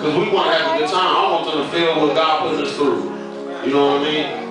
Because we want to have a good time. I want them to feel what God putting us through. You know what I mean?